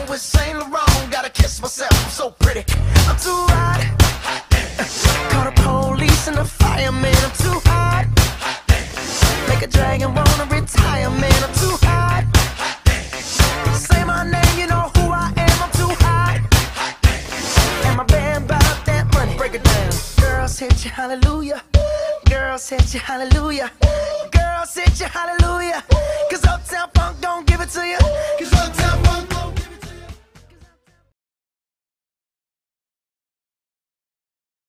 with Saint Laurent. Gotta kiss myself, I'm so pretty. I'm too hot. Call the police and the fireman. I'm too hot. Make a dragon wanna retire, man. I'm too hot. Say my name, you know who I am. I'm too hot. And my band bought that money. Break it down. Girls hit you, hallelujah. Girls hit you, hallelujah. Girls hit you, hallelujah. Cause Uptown Funk don't give it to you. Cause Uptown Funk